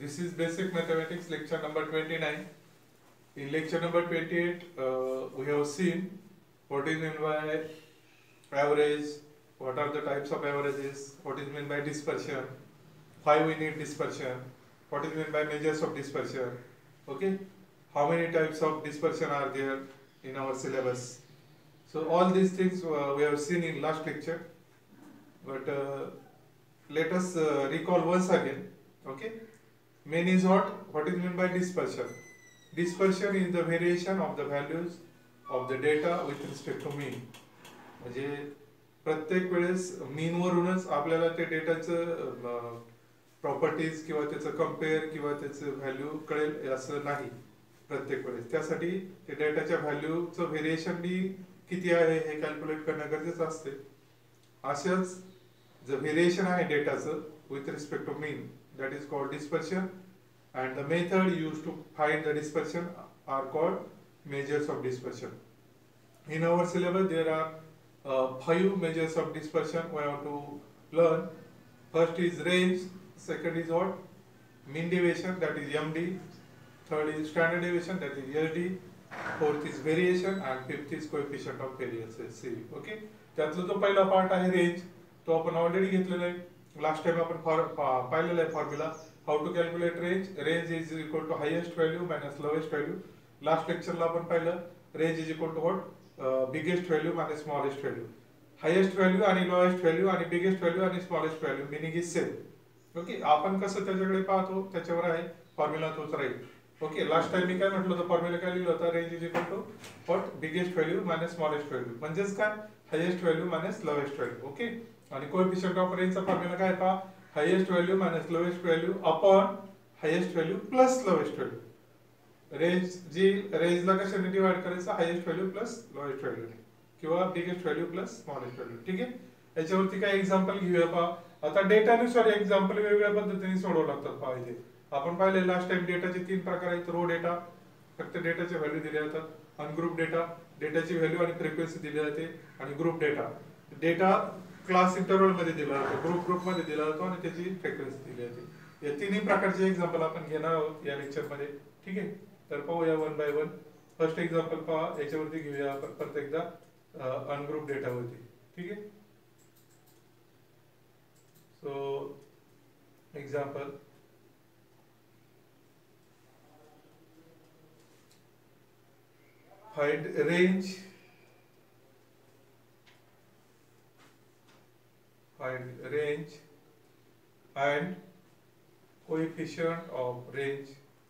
This is basic mathematics lecture number 29. In lecture number 28, we have seen what is meant by average, what are the types of averages, what is meant by dispersion, why we need dispersion, what is meant by measures of dispersion, okay, how many types of dispersion are there in our syllabus. So all these things we have seen in last lecture, but let us recall once again, okay. Mean is what is meant by dispersion. Dispersion is the variation of the values of the data with respect to mean. म्हणजे प्रत्येक वेळेस मीन वरूनच आपल्याला ते डेटाचं properties किंवा त्याचं compare किंवा त्याचं व्हॅल्यू कळेल असं नाही प्रत्येक वेळेस. त्यासाठी ते डेटाच्या व्हॅल्यूचं व्हेरिएशन बी किती आहे हे कॅल्क्युलेट करणं गरजेचं असते. अशाच जे व्हेरिएशन आहे डेटाचं with respect to mean, that is called dispersion, and the method used to find the dispersion are called measures of dispersion. In our syllabus there are 5 measures of dispersion we have to learn. First is range, second is what? Mean deviation, that is MD, third is standard deviation, that is SD, fourth is variation, and fifth is coefficient of variance, CV. Okay, त्यातला जो पहिला part आहे range तो आपण already घेतलेला आहे. Last time आपण पाहिलेला आहे formula how to calculate range. Range is equal to highest value minus lowest value. Last लेक्चरला आपण पाहिलं range is equal to what biggest value minus smallest value. Highest value आणि लोएस्ट व्हॅल्यू आणि biggest value आणि smallest value meaning is same. Okay, आपण कसं त्याच्याकडे पाहतो त्याच्यावर आहे फॉर्म्युला तोच राहील. ओके, लास्ट टाइम मी काय म्हटलं होतं फॉर्म्युला काय लिहिलं होतं range is equal to what biggest value minus smallest value म्हणजेच काय highest value minus lowest value. Okay, आणि कोएफिशिएंट ऑफ रेंजचा फॉर्म्युला काय पहा highest value minus lowest value upon highest value plus lowest value. रेंजला कशाने डिवाइड करायचं highest value plus lowest value किंवा biggest value plus smallest value. ठीक आहे, याच्यावरती काय एक्झाम्पल घेऊया पहा. आता डेटानुसार एक्झाम्पल वेगवेगळ्या पद्धतीने सोडवू लागतात पहा. इथे आपण पाहिले लास्ट टाइम डेटाचे 3 प्रकार आहेत. रो डेटा, फक्त डेटाचे व्हॅल्यू दिले जातात. अनग्रुप डेटा, डेटाची व्हॅल्यू आणि फ्रिक्वेन्सी दिली जाते. आणि group data, data class interval मध्ये दिला जातो, ग्रुप मध्ये दिला जातो आणि त्याची फ्रिक्वेन्सी दिली जाते. या तिन्ही प्रकारचे एक्झाम्पल आपण घेणार आहोत या लेक्चर मध्ये. ठीक आहे, तर पाहूया one by one. First example पहा, याच्यावरती घेऊया आपण परत एकदा अनग्रुप डेटा वरती. ठीक आहे, so example find range, find range and coefficient of range,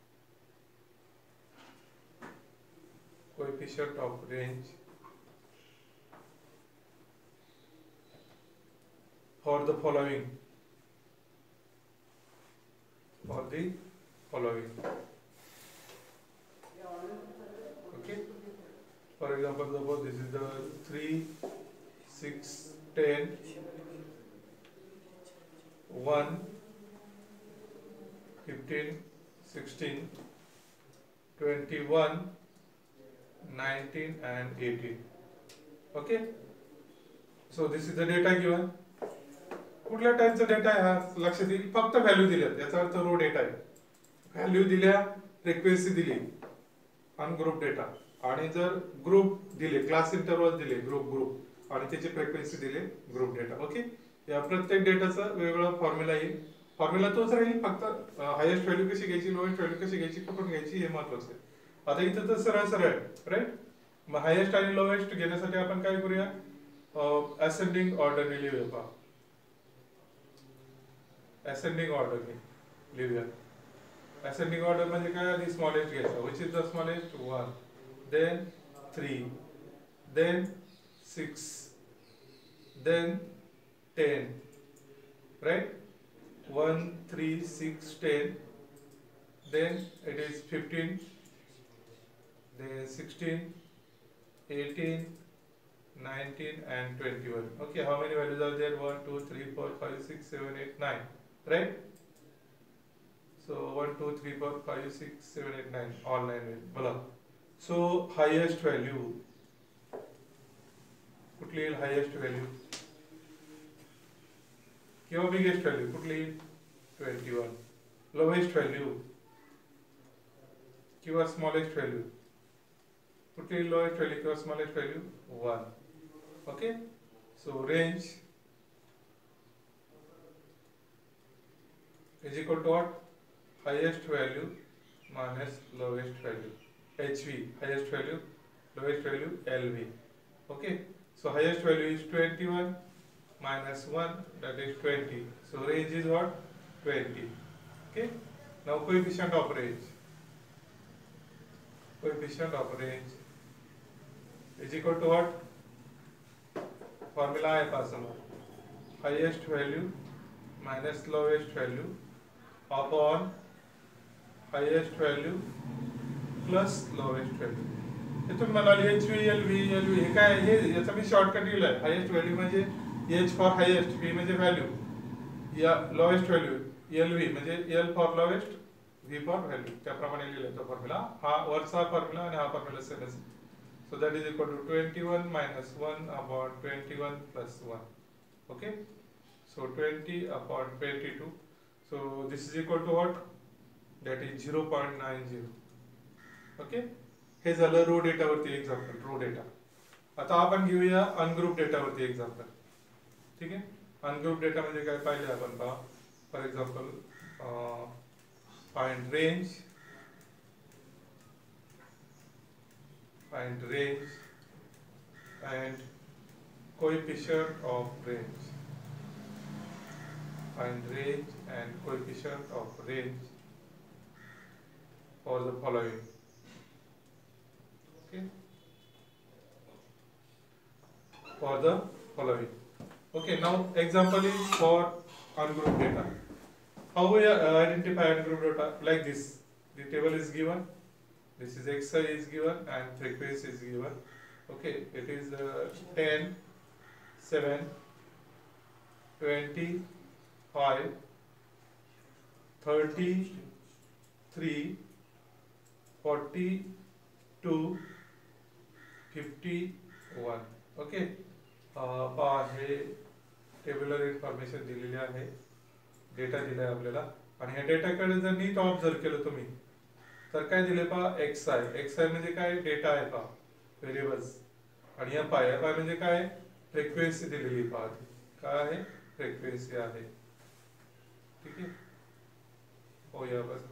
coefficient of range for the following, for the following. Okay, for example suppose this is the 3, 6, 10, 1, 15, 16, 21, 19 and 18. Okay, so this is the data given. कुठल्या टाइपचा data आहे हा लक्षात येईल. फक्त value दिल्यात याचा अर्थ raw data आहे. व्हॅल्यू दिल्या, फ्रिक्वेन्सी दिली अनग्रुप डेटा, आणि जर ग्रुप दिले क्लास इंटरवल दिले ग्रुप आणि त्याची फ्रिक्वेन्सी दिले ग्रुप डेटा. ओके, या प्रत्येक डेटाचा वेगळा फॉर्म्युला येईल. फॉर्म्युला तोच राहील, फक्त हायेस्ट व्हॅल्यू कशी घ्यायची, लोएस्ट व्हॅल्यू कशी घ्यायची, कुठून घ्यायची हे महत्वाचं आहे. आता इथं तर सरळ सरळ राईट. मग हायेस्ट आणि लोएस्ट घेण्यासाठी आपण काय करूया, असेंडिंग ऑर्डरने लिहूया पहा. असेंडिंग ऑर्डरने लिहूया. असेंडिंग ऑर्डर म्हणजे काय, आधी स्मॉलेस्ट घ्यायचा, which is the smallest 1, then 3, then 6, then 10, right? 1, 3, 6, 10. Then it is 15, then 16, 18, 19 and 21. Okay, how many values are there? 1, 2, 3, 4, 5, 6, 7, 8, 9. Right? So 1, 2, 3, 4, 5, 6, 7, 8, 9. All 9 will belong. So highest value. कुठली येईल highest value किंवा biggest value कुठली 21. Lowest value किंवा smallest value, कुठली lowest value किंवा smallest value 1. Okay, so range is equal to what? Highest value minus lowest value, HV, highest value, lowest value, LV. Okay, so highest value is 21 minus 1, that is 20. So range is what? 20. Okay, now coefficient of range. Coefficient of range is equal to what? Formula है पास में, highest value minus lowest value upon highest value plus lowest value. हे तुम्ही म्हणाले HV, LV, LV हे काय आहे? हे याचा मी शॉर्टकट लिहिलाय. हायेस्ट व्हॅल्यू म्हणजे H फॉर हायेस्ट, V म्हणजे व्हॅल्यू, या लोएस्ट व्हॅल्यू LV म्हणजे L for lowest, V for value. त्याप्रमाणे लिहिलाय तो फॉर्म्युला. हा वरचा फॉर्म्युला आणि हा फॉर्म्युला सेम आहे. So that is equal to 21 minus 1 upon 21 plus 1. Okay, so 20 upon 22. So this is equal to what? That is 0.90. Okay, हे झालं रो डेटा वरती एक्झाम्पल, रो डेटा. आता आपण घेऊया अनग्रुप डेटा वरती एक्झाम्पल. ठीक आहे, अनग्रुप डेटा म्हणजे काय पाहिले आपण पहा. For example find range, find range and coefficient of range. Find range and coefficient of range for the following. Okay, for the following. Okay, now example is for ungrouped data. How we identify ungrouped data? Like this, the table is given. This is xi is given and frequency is given. Okay, it is 10, 7, 25, 33, 42, 51. Okay, पहा हे tabular information दिलेली आहे, data दिलाय आपल्याला. आणि ह्या डेटाकडे जर नीट observe केलं तुम्ही तर काय दिले पहा, xi. xi म्हणजे काय? डेटा आहे पहा, व्हेरिएबल्स. आणि या पाय म्हणजे काय? फ्रिक्वेन्सी दिलेली पहा. काय आहे? फ्रिक्वेन्सी आहे. ठीक आहे, हो या बस.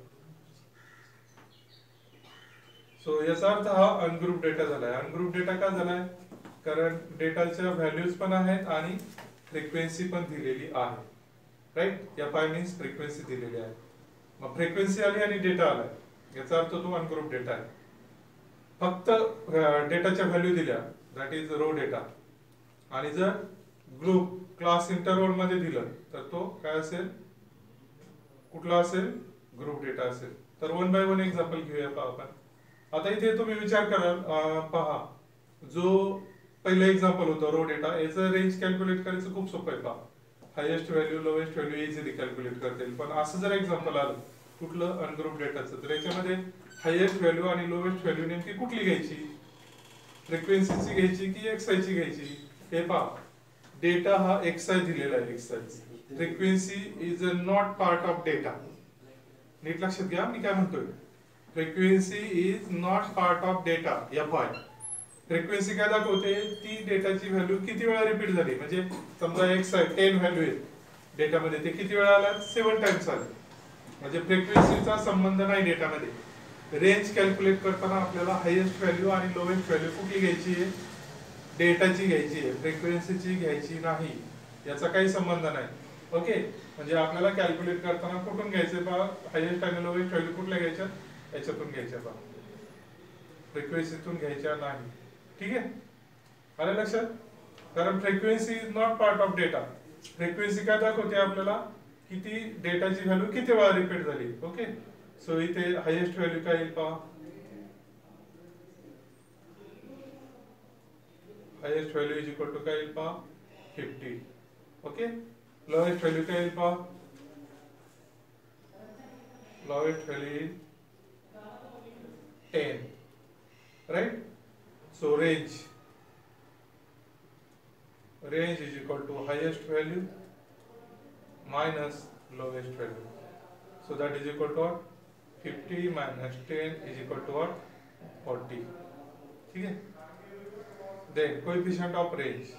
सो याचा अर्थ हा अनग्रुप डेटा झालाय. अनग्रुप डेटा का झालाय? कारण डेटाच्या व्हॅल्यूज पण आहेत आणि फ्रिक्वेन्सी पण दिलेली आहे. राईट, या पाय मीन्स फ्रिक्वेन्सी दिलेली आहे. मग फ्रिक्वेन्सी आली आणि डेटा आलाय, याचा अर्थ तो अनग्रुप डेटा आहे. फक्त डेटाच्या व्हॅल्यू दिल्या, दॅट इज रो डेटा. आणि जर ग्रुप क्लास इंटरवल मध्ये दिलं तर तो काय असेल? कुठला असेल? ग्रुप डेटा असेल. तर 1 बाय 1 एक्झाम्पल घेऊया पहा आपण. आता इथे तुम्ही विचार कराल, पहा जो पहिलं एक्झाम्पल होतं रो डेटा, याचं रेंज कॅल्क्युलेट करायचं खूप सोपं आहे. पहा, highest value lowest value easily calculate करता येईल. पण असं जर एक्झाम्पल आलं कुठलं? अनग्रुप डेटाचं, तर याच्यामध्ये हायेस्ट व्हॅल्यू आणि लोवेस्ट व्हॅल्यू नेमकी कुठली घ्यायची? फ्रिक्वेन्सीची घ्यायची की एक्साय ची घ्यायची? हे पहा, डेटा हा एक्साय दिलेला आहे, x i. Frequency is not part of data. नीट लक्षात घ्या मी काय म्हणतोय. Frequency is not part of data. F i frequency काय दाखवते? ती डेटाची व्हॅल्यू किती वेळा रिपीट झाली. म्हणजे समजा एक्साय 10 व्हॅल्यू आहे डेटामध्ये, ते किती वेळा आल्या? 7 टाइम्स आले. म्हणजे फ्रिक्वेन्सीचा संबंध नाही डेटामध्ये. रेंज कॅल्क्युलेट करताना आपल्याला हायेस्ट व्हॅल्यू आणि लोवेस्ट व्हॅल्यू कुठली घ्यायची आहे? डेटाची घ्यायची आहे, फ्रिक्वेन्सीची घ्यायची नाही. याचा काही संबंध नाही. ओके, म्हणजे आपल्याला कॅल्क्युलेट करताना कुठून घ्यायचे पहा? हायेस्ट आणि लोवेस्ट व्हॅल्यू कुठल्या घ्यायच्या? याच्यातून घ्यायच्या पहा, फ्रिक्वेन्सीतून घ्यायच्या नाही. ठीक आहे, आलं लक्षात? कारण frequency is not part of data. Frequency काय दाखवते आपल्याला? किती डेटाची व्हॅल्यू किती वेळा रिपीट झाली. ओके, सो इथे हायेस्ट व्हॅल्यू काय येईल पहा? Highest value is equal to काय येईल पहा? 50. ओके, लोवेस्ट व्हॅल्यू काय येईल पहा? Lowest value is 10. Right, so range is equal to highest value minus lowest value. So that is equal to what? 50 minus 10 is equal to what? 40. ठीक है? Then coefficient of range.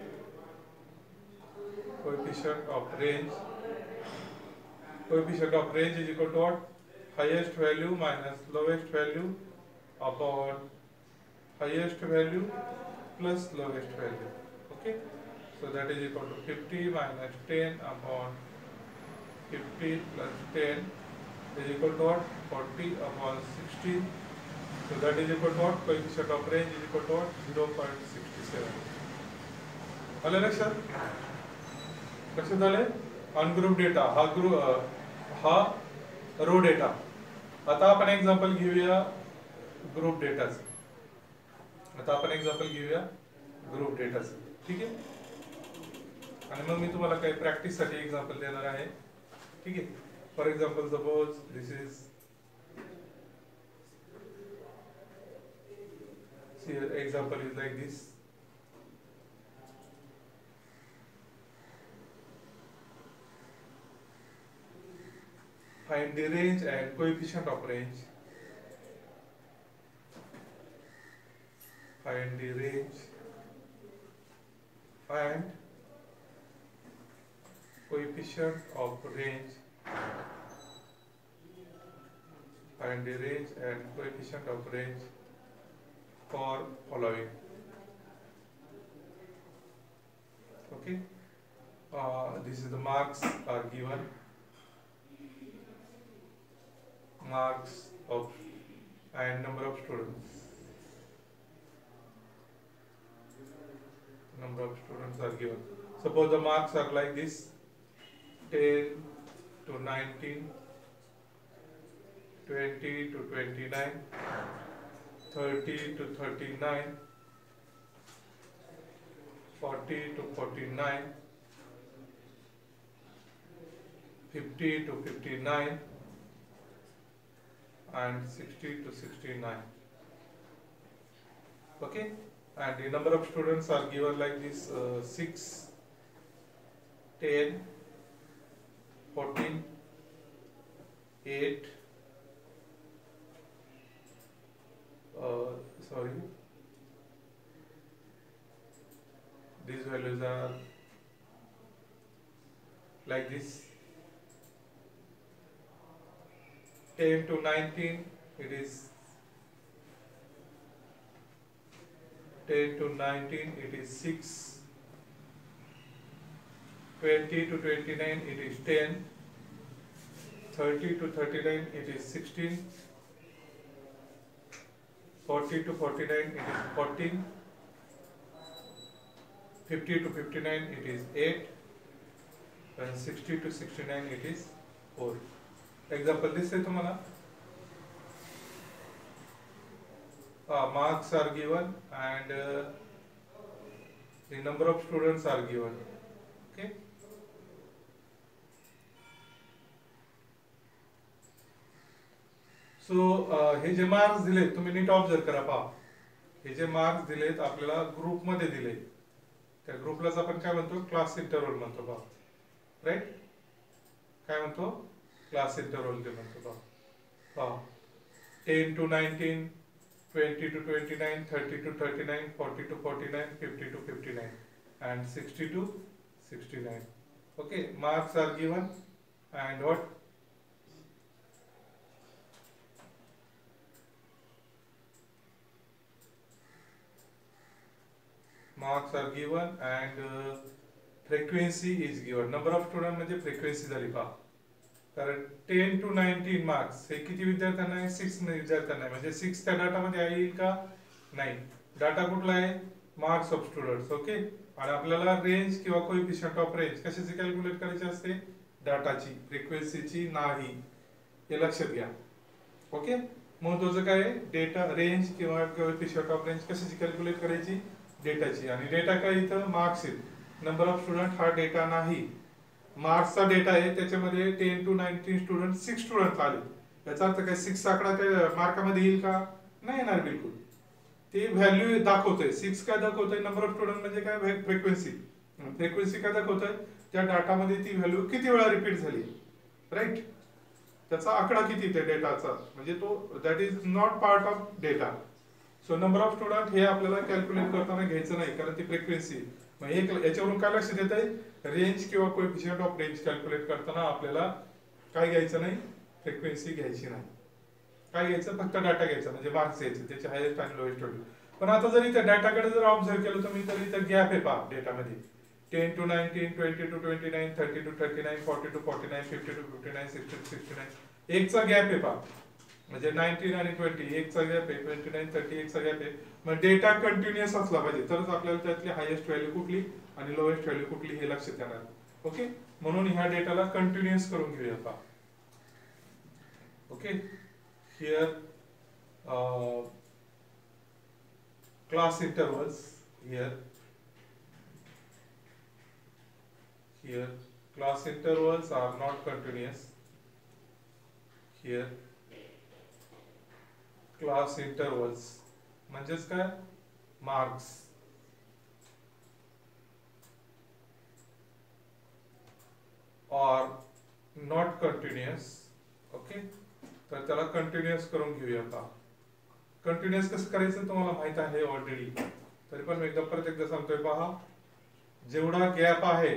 Coefficient of range. Coefficient of range is equal to what? Highest value minus lowest value upon highest value plus lowest value. Okay? So that is equal to 50 minus 10 upon 50 plus 10 is equal to what? 40 upon 60. So that is equal to what? Coefficient of range is equal to what? 0.67. आलं लक्षात? लक्षात आले? Ungroup data हा raw data. आता आपण example घेऊया group डेटाचं. Group डेटाचं. ठीक आहे? आणि मग मी तुम्हाला काही प्रॅक्टिस साठी एक्झाम्पल देणार आहे. ठीक आहे? For example suppose this is example is like this. Find the range and coefficient of range. Find the range and coefficient of range. Find the range and coefficient of range for following. Okay, this is the marks are given. Marks of and number of students. Number of students are given. Suppose the marks are like this: 10 to 19, 20 to 29, 30 to 39, 40 to 49, 50 to 59, and 60 to 69. Okay, and the number of students are given like this: 6, 10, 14, 8. Sorry, these values are like this: 10 to 19, it is 10 to 19, it is 6. 20 to 29, it is 10. 30 to 39, it is 16. 40 to 49, it is 14. 50 to 59, it is 8. And 60 to 69, it is 4. Example this is तुम्हाला marks are given and the number of students are given. Okay. So हे जे marks दिलेत तुम्ही नीट observe करा. पहा, हे जे marks दिलेत आपल्याला ग्रुप मध्ये दिले, त्या ग्रुपलाच आपण काय म्हणतो? क्लास इंटरव्हल म्हणतो. पहा, राईट? काय म्हणतो? क्लास इंटरव्हल ते म्हणतो. पहा, 10 to 19, 20 to 29, 30 to 39, 40 to 49, 50 to 59, and 60 to 69. Okay, marks are given and what? Marks are given and frequency is given. Number of student म्हणजे frequency झाली. पहा, कारण 10 to 19 मार्क्स हे किती विद्यार्थ्यांना आहे? 6 विद्यार्थ्यांना आहे. म्हणजे 6 त्या डाटा मध्ये येईल का? नाही. डाटा कुठला आहे? Marks of students. ओके, आणि आपल्याला रेंज किंवा कोएफिशिएंट ऑफ रेंज कशाची कॅल्क्युलेट करायची असते? डाटाची, फ्रिक्वेन्सीची नाही. हे लक्षात घ्या. ओके, महत्त्वाचं काय आहे? डेटा रेंज किंवा कोएफिशिएंट ऑफ रेंज कशाची कॅल्क्युलेट करायची? डेटाची. आणि डेटा काय? इथं मार्क्स आहेत. नंबर ऑफ स्टुडंट हा डेटा नाही. मार्क्सचा डेटा आहे, त्याच्यामध्ये 10 to 19 स्टुडंट 6 स्टुडंट आले. याचा अर्थ काय? 6 आकडा त्या मार्कामध्ये येईल का? नाही येणार बिलकुल. ते व्हॅल्यू दाखवतोय. 6 काय दाखवतोय? नंबर ऑफ स्टुडंट म्हणजे काय? फ्रिक्वेन्सी. फ्रिक्वेन्सी काय दाखवतोय? त्या डाटामध्ये ती व्हॅल्यू किती वेळा रिपीट झाली. राईट? त्याचा आकडा किती ते डेटाचा, म्हणजे तो that is not part of data. So number of student हे आपल्याला कॅल्क्युलेट करताना घ्यायचं नाही, कारण ती फ्रिक्वेन्सी. मग याच्यावरून काय लक्षात येत आहे, रेंज किंवा कोएफिशियंट ऑफ रेंज कॅल्क्युलेट करताना आपल्याला काय घ्यायचं नाही, फ्रिक्वेन्सी घ्यायची नाही. काय घ्यायचं, फक्त डाटा घ्यायचा, म्हणजे मार्क्स घ्यायचे त्याचे हायेस्ट आणि लोएस्ट व्हॅल्यू. पण आता जर इथे डाटाकडे जर ऑब्झर्व केलं तुम्ही, तर इथं गॅप आहे पहा डेटामध्ये. 10 to 19, 20 to 29, 30 to 39, 40 to 49, 50 to 59, 60 to 69. एकचा गॅप आहे पहा, म्हणजे 19 आणि 20 एकचा गॅप आहे, 29, 30 एकचा गॅप आहे. मग डेटा कंटिन्युअस असला पाहिजे, तरच आपल्याला त्यातली हायेस्ट व्हॅल्यू कुठली आणि लोएस्ट व्हॅल्यू कुठली हे लक्षात येणार. ओके, म्हणून ह्या डेटाला कंटिन्युअस करून घेऊया पहा. Okay, here class intervals, here class intervals are not continuous. Here class intervals म्हणजेच काय, marks are not continuous. Okay, तर त्याला कंटिन्युअस करून घेऊया आता. कंटिन्युअस कसं करायचं तुम्हाला माहित आहे ऑलरेडी, तरी पण मी एकदा परत एकदा सांगतोय पहा. जेवढा गॅप आहे,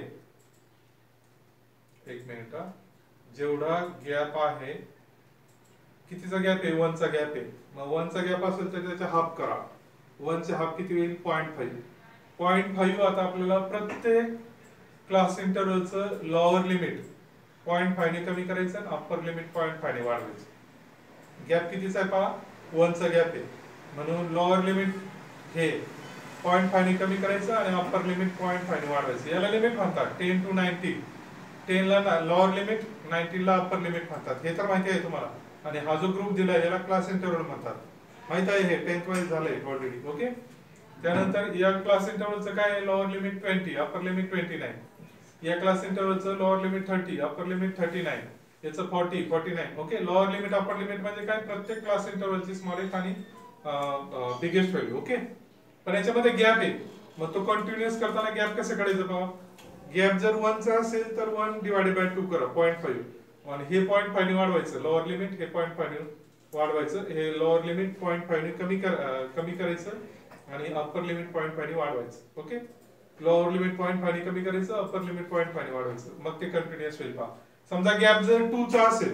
एक मिनिट, जेवढा गॅप आहे, कितीचा गॅप आहे, 1 चा गॅप आहे. मग 1 चा गॅप असेल तर त्याचा हाफ करा. 1 चे हाफ किती होईल, 0.5. 0.5 आता आपल्याला प्रत्येक क्लास इंटरव्हलचं लोअर लिमिट 0.5 ने कमी करायचं आणि अप्पर लिमिट 0.5 ने वाढवायचं. गॅप कितीचा आहे पहा, 1 चा गॅप आहे, म्हणून लोअर लिमिट हे 0.5 ने कमी करायचं आणि अप्पर लिमिट 0.5 ने वाढवायचं. याला लिमिट म्हणतात 10 to 90. 10 ला लोअर लिमिट, 19 ला अप्पर लिमिट म्हणतात. हे तर माहिती आहे तुम्हाला. आणि हा जो ग्रुप दिलाय याला क्लास इंटरव्हल म्हणतात. माहित आहे, हे 10th वाईज झालंय ऑलरेडी. ओके, त्यानंतर या क्लास इंटरव्हलचं काय आहे, लोअर लिमिट 20, अप्पर लिमिट 29. या क्लास इंटरव्हलचं लोअर लिमिट 30, अप्पर लिमिट 39. याचं 40, 49. Okay, lower limit upper limit म्हणजे काय, प्रत्येक क्लास इंटरव्हलची स्मॉलेस्ट आणि बिगेस्ट व्हॅल्यू. ओके, पण याच्यामध्ये गॅप आहे, मग तो कंटिन्युअस करताना गॅप कसं काढायचं पहा. गॅप जर 1 चा असेल तर 1 डिवाइडेड बाय 2 करा, 0.5. आणि हे 0.5 ने वाढवायचं, लोअर लिमिट हे 0.5 ने वाढवायचं. हे लोअर लिमिट 0.5 ने कमी करायचं आणि अप्पर लिमिट 0.5 ने वाढवायचं. ओके, लोअर लिमिट 0.5 ने कमी करायचं, अप्पर लिमिट 0.5 ने वाढवायचं, मग ते कंटिन्युअस होईल पहा. समजा गॅप जर 2 चा असेल,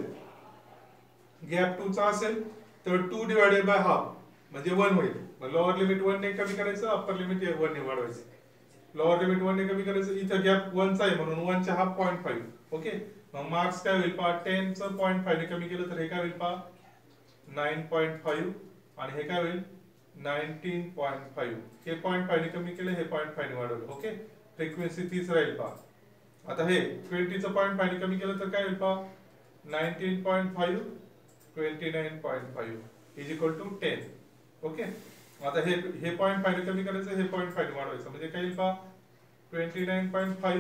गॅप 2 चा असेल तर 2 डिवाइडेड बाय हाफ म्हणजे 1 होईल. मग लोअर लिमिट 1 ने कमी करायचं, अप्पर लिमिट 1 ने वाढवायचं. लोअर लिमिट 1 ने कमी करायचं, इथं गॅप 1 चा आहे म्हणून 1 चा हाफ 0.5. ओके, मग मार्क्स काय होईल पहा, 10 चं 0.5 ने कमी केलं तर हे काय होईल पहा, 9.5. आणि हे काय होईल, 19.5. हे 0.5 ने कमी केलं, हे 0.5 ने वाढवलं. ओके, फ्रिक्वेन्सी 30 राहील पहा. आता हे 20 चं 0.5 ने कमी केलं तर काय होईल पहा, 19.5, 29.5 इज इक्वल टू 10. ओके, आता हे 0.5 ने कमी करायचं, हे 0.5 ने वाढवायचं, म्हणजे काय येईल पहा, 29.5,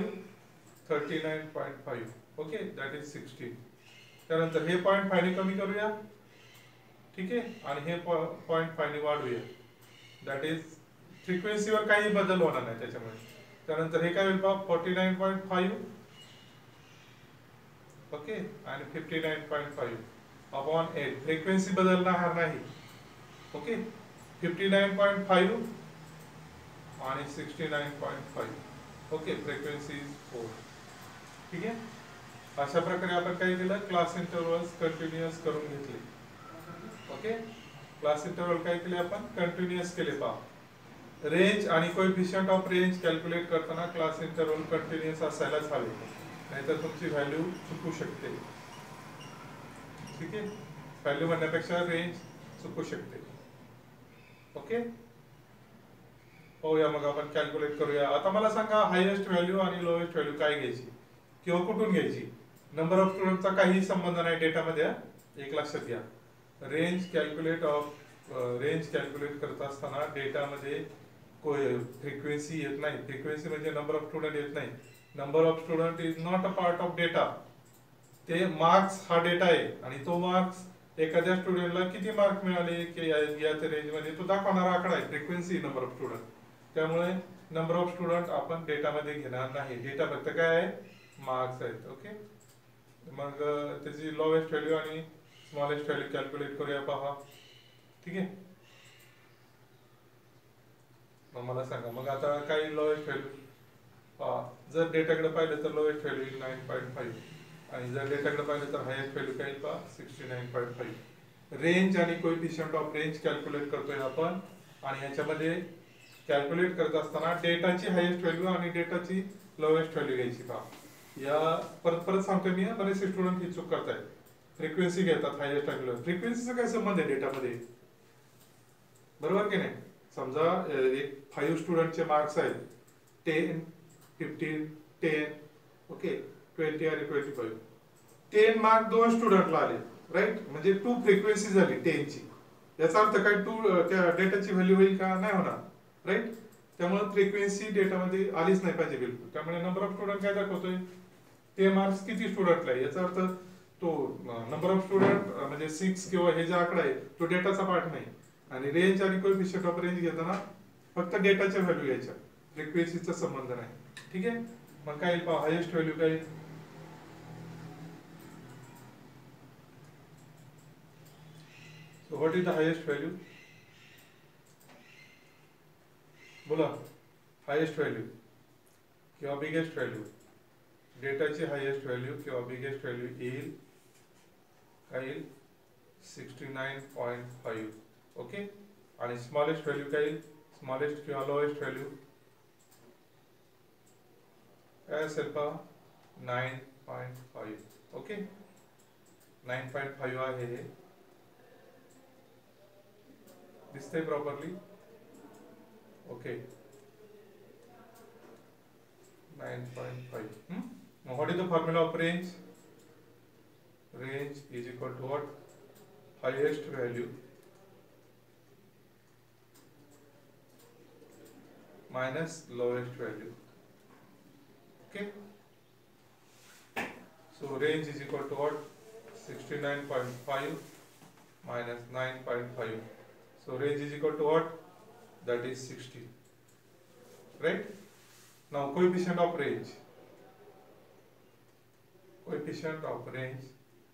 39.5. Okay, that is 16. त्यानंतर हे 0.5 ने कमी करूया, ठीक आहे, आणि हे 0.5 ने वाढवूया. दॅट इज फ्रिक्वेन्सीवर काही बदल होणार नाही त्याच्यामुळे. त्यानंतर हे काय होईल पहा, 49.5. ओके, आणि 59.5 अपॉन 8. फ्रिक्वेन्सी बदलणार नाही. ओके, 59.5 आणि 69.5. Okay, frequency is 4. ठीक आहे, अशा प्रकारे आपण काय केलं, क्लास इंटरव्हल्स कंटिन्युअस करून घेतले. ओके, क्लास इंटरव्हल काय केले आपण, कंटिन्युअस केले पहा. रेंज आणि कोएफिशियंट ऑफ रेंज कॅल्क्युलेट करताना क्लास इंटरव्हल कंटिन्युअस असायलाच हवे, नाहीतर तुमची व्हॅल्यू चुकू शकते. ठीक आहे, व्हॅल्यू म्हणण्यापेक्षा रेंज चुकू शकते. ओके, होऊया मग आपण कॅल्क्युलेट करूया. आता मला सांगा, हायेस्ट व्हॅल्यू आणि लोएस्ट व्हॅल्यू काय घ्यायची किंवा कुठून घ्यायची. नंबर ऑफ स्टुडंटचा काही संबंध नाही डेटामध्ये, एक लक्षात घ्या. रेंज कॅल्क्युलेट करत असताना डेटामध्ये फ्रिक्वेन्सी येत नाही. फ्रिक्वेन्सी म्हणजे नंबर ऑफ स्टुडंट येत नाही. Number of student is not a part of data. ते मार्क्स हा डेटा आहे, आणि तो मार्क्स एखाद्या स्टुडंटला किती मार्क मिळाले की या रेंज मध्ये तो दाखवणारा आकडा आहे. Frequency number of student. त्यामुळे नंबर ऑफ स्टुडंट आपण डेटामध्ये घेणार नाही. डेटा फक्त काय आहे, मार्क्स आहेत. ओके, मग त्याची लोएस्ट व्हॅल्यू आणि स्मॉलेस्ट व्हॅल्यू कॅल्क्युलेट करूया पहा. ठीक आहे. मग मला सांगा, मग आता काही लोएस्ट व्हॅल्यू पहा. जर डेटाकडे पाहिलं तर लोएस्ट व्हॅल्यू 9.5 आणि जर डेटाकडे पाहिलं तर हायेस्ट व्हॅल्यू काय पहा 69.5. रेंज आणि कोएफिशियंट ऑफ रेंज कॅल्क्युलेट करतोय आपण आणि याच्यामध्ये कॅल्क्युलेट करत असताना डेटाची हायेस्ट व्हॅल्यू आणि डेटाची लोएस्ट व्हॅल्यू घ्यायची पहा. या परत सांगतोय मी, बरेचसे स्टुडंट ही चूक करतायत. फ्रिक्वेन्सी घेतात हायेस्ट आणि लोएस्ट. फ्रिक्वेन्सीचा काय संबंध आहे डेटामध्ये, बरोबर की नाही? समजा एक 5 स्टुडंटचे मार्क्स आहेत, 10, 15, 10, ओके, 20 आणि 25. 10 मार्क 2 स्टुडंटला आले, राईट? म्हणजे 2 फ्रिक्वेन्सी झाली 10 ची. याचा अर्थ काय 2 त्या डेटाची व्हॅल्यू होईल का? नाही होणार, राईट? त्यामुळे फ्रिक्वेन्सी डेटामध्ये आलीच नाही पाहिजे बिलकुल. त्यामुळे नंबर ऑफ स्टुडंट काय दाखवतोय, ते मार्क्स किती स्टुडंटला आहे याचा अर्थ तो नंबर ऑफ स्टुडंट म्हणजे 6 किंवा हे जे आकडा आहे तो डेटाचा पार्ट नाही. आणि रेंज आणि कोएफिशियंट ऑफ रेंज घेताना फक्त डेटाच्या व्हॅल्यू घ्यायच्या, फ्रिक्वेन्सीचा संबंध नाही. ठीक आहे. मग काय पहा, हायेस्ट व्हॅल्यू काय? So what is the highest value? बोला, हायेस्ट व्हॅल्यू किंवा बिगेस्ट व्हॅल्यू. डेटाची हायेस्ट व्हॅल्यू किंवा बिगेस्ट व्हॅल्यू येईल काय येईल 69.5. ओके. आणि स्मॉलेस्ट व्हॅल्यू काय येईल, स्मॉलेस्ट किंवा लोएस्ट व्हॅल्यू काय असेल पहा 9.5. ओके, 9.5 आहे हे. दिसतंय properly? Okay, 9.5. What is the formula of range? Range is equal to what? Highest value minus lowest value. Okay. So range is equal to what? 69.5 minus 9.5. So range is equal to what? That is 60. Right? Now coefficient of range. Coefficient of range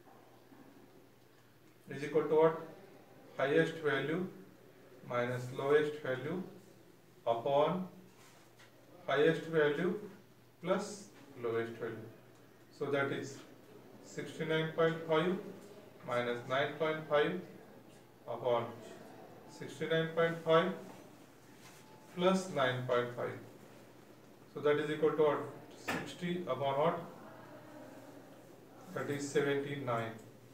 is equal to what? Highest value minus lowest value upon highest value plus lowest value. So that is 69.5 minus 9.5 upon 69.5 plus 9.5. So that is equal to what? 60 upon what? That is 79.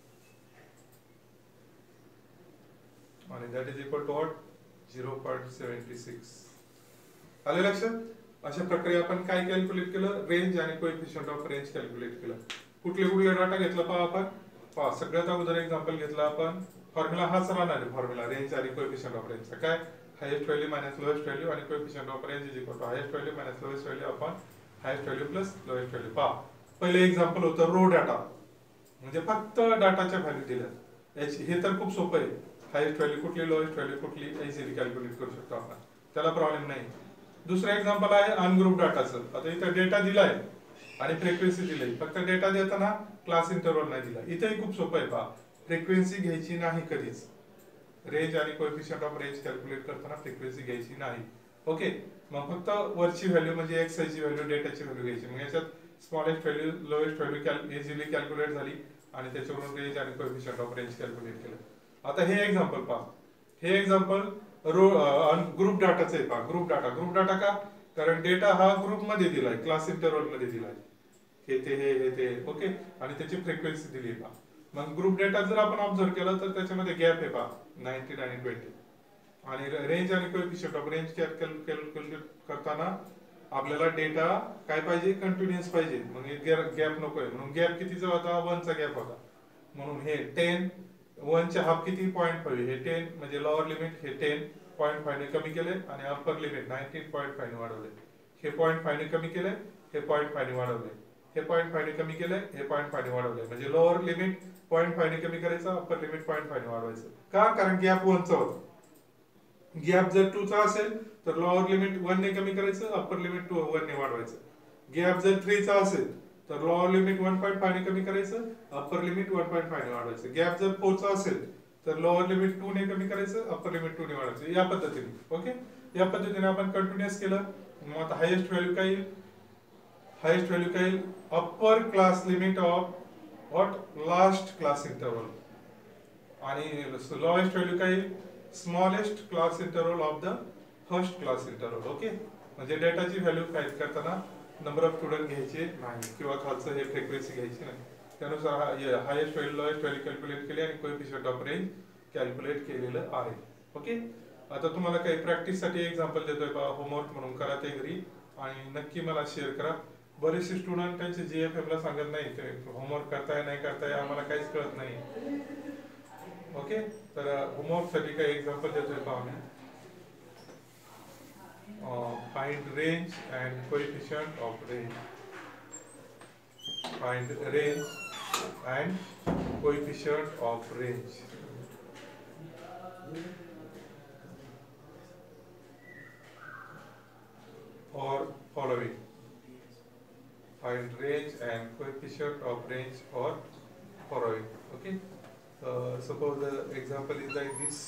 And that is equal to what? 0.76. आले लक्षात? अशा प्रकारे आपण काय calculate केलं, range आणि coefficient of range calculate केलं. कुठले डाटा घेतला पहा आपण. पहा, सगळ्यात अगोदर एक्झाम्पल घेतला आपण. फॉर्म्युला हाच राहणार आहे, फॉर्म्युला रेंज आणि कोएफिशियंट ऑफ रेंजचा. काय? Highest value minus lowest value आणि coefficient of range is equal to highest value minus lowest value upon highest value plus lowest value. पहा, पहिले एक्झाम्पल होतं रो डाटा, म्हणजे फक्त डाटाच्या व्हॅल्यू दिल्या. हे तर खूप सोपं आहे. हायेस्ट व्हॅल्यू कुठली, लोएस्ट व्हॅल्यू कुठली, इझिली कॅल्क्युलेट करू शकतो आपण, त्याला प्रॉब्लेम नाही. दुसरं एक्झाम्पल आहे अनग्रुप डाटाचं. आता इथं डेटा दिलाय आणि फ्रिक्वेन्सी दिली, फक्त डेटा देताना क्लास इंटरव्हल नाही दिला. इथेही खूप सोपं आहे. पहा, फ्रिक्वेन्सी घ्यायची नाही कधीच. रेंज आणि कोएफिशियंट ऑफ रेंज कॅल्क्युलेट करताना फ्रिक्वेन्सी घ्यायची नाही. ओके. मग फक्त वरची व्हॅल्यू म्हणजे एक्स ची व्हॅल्यू, डेटाची व्हॅल्यू घ्यायची. मग याच्यात smallest value, lowest value easily calculate झाली आणि त्याच्यावरून रेंज आणि कोएफिशियंट ऑफ रेंज कॅल्क्युलेट केलं. आता हे एक्झाम्पल पहा. हे एक्झाम्पल ग्रुप डाटाचं आहे. पहा, ग्रुप डाटा का? कारण डेटा हा ग्रुप मध्ये दिलाय, क्लास इंटरव्हल मध्ये दिलाय. हे ते ओके. आणि त्याची फ्रिक्वेन्सी दिली आहे. पहा, मग ग्रुप डेटा जर आपण ऑब्झर्व केला तर त्याच्यामध्ये गॅप आहे. पहा, 19 आणि 20. आणि रेंज आणि कोएफिशियंट ऑफ रेंज कॅल्क्युलेट करताना आपल्याला डेटा काय पाहिजे, कंटिन्युअस पाहिजे. मग गॅप नकोय, म्हणून गॅप कितीचा होता, 1 चा गॅप होता. म्हणून हे 10, 1 चे हाफ किती, 0.5. हे 10 म्हणजे लोअर लिमिट हे 10 0.5 ने कमी केले आणि अप्पर लिमिट 19.5 ने वाढवले. हे 0.5 ने कमी केले, हे 0.5 ने वाढवले. हे 0.5 ने कमी केले, हे 0.5 ने वाढवले. म्हणजे लोअर लिमिट 0.5 ने कमी करायचं, अप्पर लिमिट 0.5 ने वाढवायचं. का? कारण गॅप 1 चा होता. गॅप जर 2 चा असेल तर लोअर लिमिट 1 ने कमी करायचं, अप्पर लिमिट 1 ने वाढवायचं. गॅप जर 3 चा असेल तर लोअर लिमिट 1.5 ने कमी करायचं, अप्पर लिमिट 1.5 ने वाढवायचं. गॅप जर 4 चा असेल तर लोअर लिमिट 2 ने कमी करायचं, अप्पर लिमिट 2 ने वाढवायचं. या पद्धतीने. ओके, या पद्धतीने आपण कंटिन्युअस केलं. मग आता हायेस्ट व्हॅल्यू काय येईल? हायेस्ट व्हॅल्यू काय येईल? Upper class limit of what? Last class interval. आणि लोएस्ट व्हॅल्यू काय येईल? Smallest class interval of the first class interval. Okay, म्हणजे डेटाची व्हॅल्यू काय करताना नंबर ऑफ स्टुडंट घ्यायचे नाही किंवा खालचं हे फ्रिक्वेन्सी घ्यायची नाही. त्यानुसार highest value lowest value calculate केली आणि कोएफिशियंट ऑफ रेंज कॅल्क्युलेट केलेलं आहे. ओके, आता तुम्हाला काही प्रॅक्टिस साठी एक्झाम्पल देतोय बा, होमवर्क म्हणून करा ते घरी आणि नक्की मला शेअर करा. बरेचसे स्टुडंट त्यांचे GFM ला सांगत नाही, ते होमवर्क करताय नाही करताय आम्हाला काहीच कळत नाही. ओके, तर होमवर्क साठी काही एक्झाम्पल देतोय पहा मी. Find range and coefficient of range. Find range and coefficient of range. Or following. Find range and coefficient of range or following. Okay. Suppose the example is like this.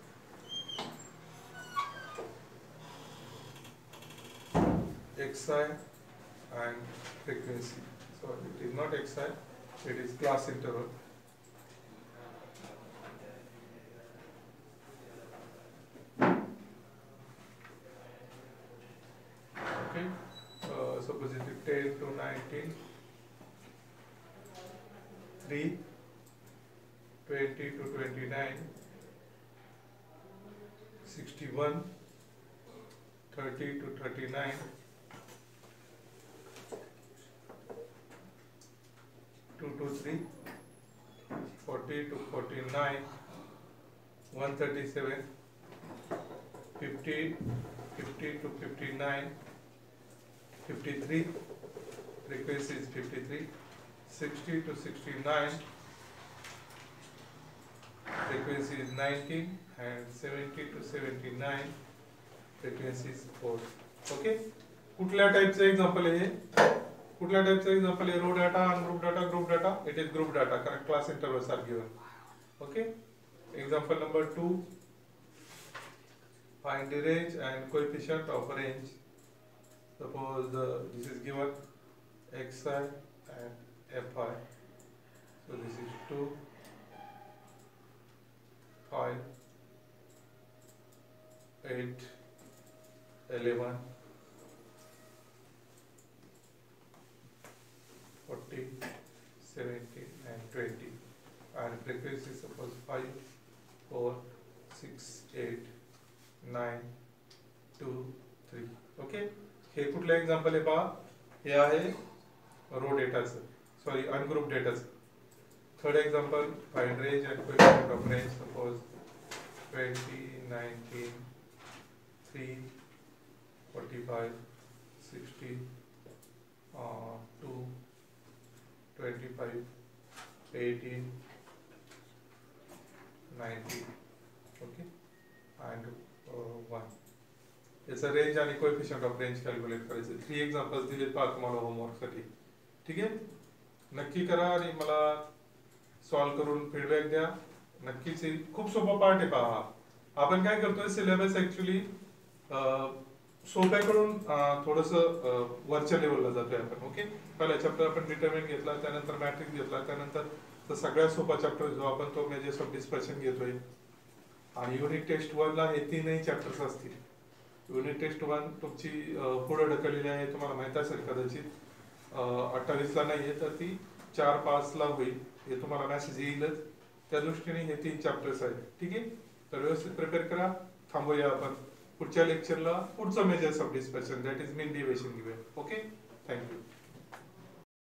Xi and frequency. So it is not Xi, it is class interval. Okay. Suppose it is 10 to 19, 3, 20 to 29, 61, 30 to 39, 2 to 3, 40 to 49, 137, 50 to 59, 53, frequency is 53, 60 to 69, frequency is 19, and 70 to 79, frequency is 4. Okay, कुठल्या टाइपचं example आहे? कुठल्या टाइपचं example आहे? Raw data, ungroup data, group data. It is group data कारण class intervals are given. Okay, example number 2. Find the range and coefficient of range. Suppose this is given xi and fi. So this is 2, 5, 8, 11, 40, 70 and 20. And frequency suppose 5, 4, 6, 8, 9, 2, 3. Okay. हे कुठलं example आहे पहा? हे आहे raw डेटाचं, sorry ungroup डेटाचं. Third example, find range and coefficient of range. Suppose 20, 19, 3, 45, 60, 2, 25, 18, 19. Okay, and 1. याचा range आणि कोएफिशिएंट ऑफ रेंज कॅल्क्युलेट करायचं. 3 एक्झाम्पल्स दिलेत पहा तुम्हाला होमवर्क साठी. ठीक आहे, नक्की करा आणि मला सॉल्व करून फीडबॅक द्या. नक्कीच खूप सोपा पार्ट आहे पहा. आपण काय करतोय, सिलेबस ऍक्च्युली सोप्याकडून थोडंसं वरच्या लेवलला जातोय आपण. ओके, पहिला चॅप्टर आपण डिटर्मिनंट घेतला, त्यानंतर मॅट्रिक्स घेतला, त्यानंतर सगळ्यात सोपा चॅप्टर जो आपण तो मेजर्स ऑफ डिस्पर्शन घेतोय. आणि युनिट टेस्ट 1 ला हे 3ही चॅप्टर्स असतील. युनिट टेस्ट 1 तुमची पुढे ढकललेली आहे, तुम्हाला माहित असेल कदाचित 28 ला नाहीये तर ती 4-5 ला होईल. हे तुम्हाला मेसेज येईलच. त्या दृष्टीने हे 3 चॅप्टर्स आहेत. ठीक आहे, तर व्यवस्थित प्रिपेअर करा. थांबूया आपण पुढच्या लेक्चरला पुढचं measures of dispersion, that is mean deviation घेऊया. Okay, thank you.